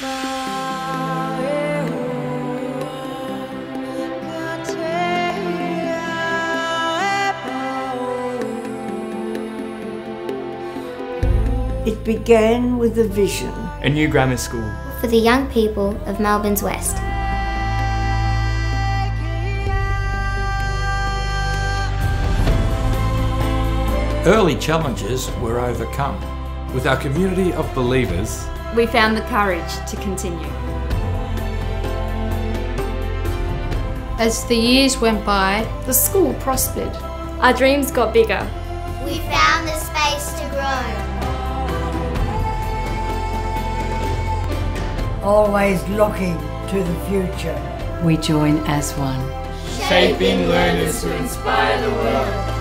It began with a vision. A new grammar school. For the young people of Melbourne's West. Early challenges were overcome. With our community of believers, we found the courage to continue. As the years went by, the school prospered. Our dreams got bigger. We found the space to grow. Always looking to the future. We join as one. Shaping learners to inspire the world.